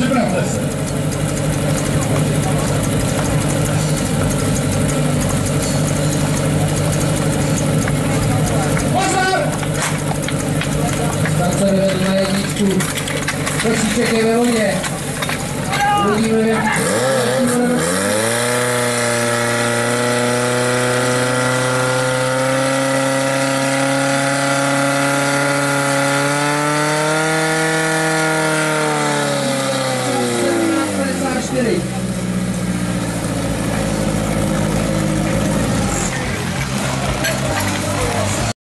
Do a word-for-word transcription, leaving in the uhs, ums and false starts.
Připravte se. Pozor! Stance vyvedl na jedničku. Kočíček je ve vodě. Uvidíme, jak